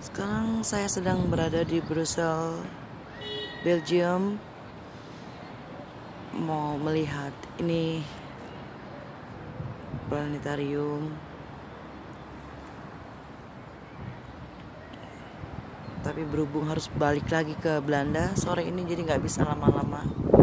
Sekarang saya sedang berada di Brussels, Belgium. Mau melihat ini planetarium. Tapi berhubung harus balik lagi ke Belanda sore ini, jadi nggak bisa lama-lama.